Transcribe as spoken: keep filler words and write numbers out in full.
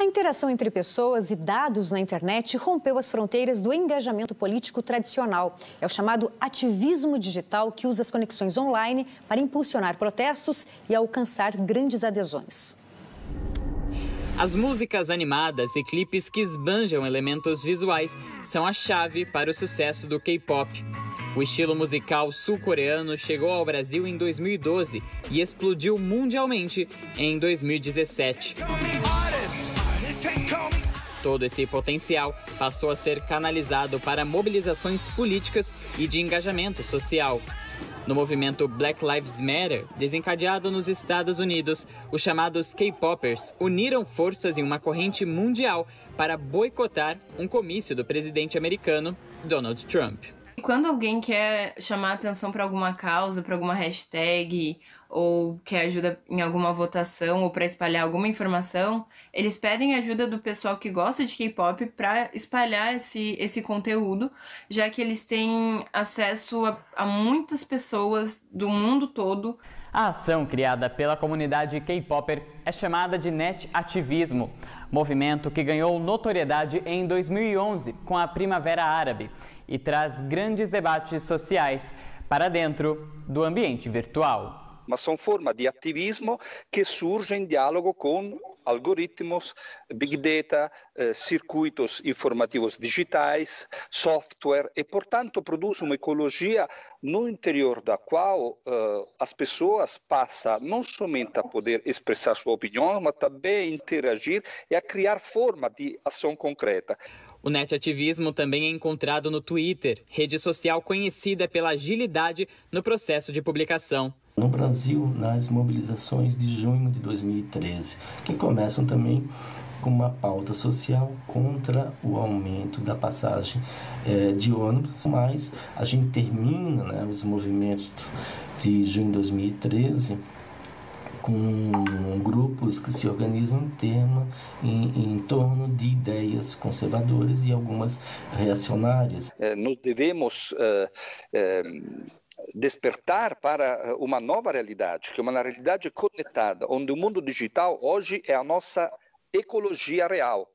A interação entre pessoas e dados na internet rompeu as fronteiras do engajamento político tradicional. É o chamado ativismo digital, que usa as conexões online para impulsionar protestos e alcançar grandes adesões. As músicas animadas e clipes que esbanjam elementos visuais são a chave para o sucesso do K-pop. O estilo musical sul-coreano chegou ao Brasil em dois mil e doze e explodiu mundialmente em dois mil e dezessete. Todo esse potencial passou a ser canalizado para mobilizações políticas e de engajamento social. No movimento Black Lives Matter, desencadeado nos Estados Unidos, os chamados K-popers uniram forças em uma corrente mundial para boicotar um comício do presidente americano Donald Trump. Quando alguém quer chamar atenção para alguma causa, para alguma hashtag, ou quer ajuda em alguma votação ou para espalhar alguma informação, eles pedem ajuda do pessoal que gosta de K-pop para espalhar esse, esse conteúdo, já que eles têm acesso a, a muitas pessoas do mundo todo. A ação criada pela comunidade K-popper é chamada de net ativismo, movimento que ganhou notoriedade em dois mil e onze com a Primavera Árabe e traz grandes debates sociais para dentro do ambiente virtual. Ma são formas de ativismo que surgem em diálogo com algoritmos, big data, eh, circuitos informativos digitais, software e, portanto, produz uma ecologia no interior da qual eh, as pessoas passam não somente a poder expressar sua opinião, mas também a interagir e a criar forma de ação concreta. O net-ativismo também é encontrado no Twitter, rede social conhecida pela agilidade no processo de publicação. No Brasil, nas mobilizações de junho de dois mil e treze, que começam também com uma pauta social contra o aumento da passagem eh, de ônibus, mas a gente termina, né, os movimentos de junho de dois mil e treze com grupos que se organizam em, termo, em, em torno de ideias conservadoras e algumas reacionárias. Eh, nós devemos eh, eh, despertar para uma nova realidade, que é uma realidade conectada, onde o mundo digital hoje é a nossa ecologia real.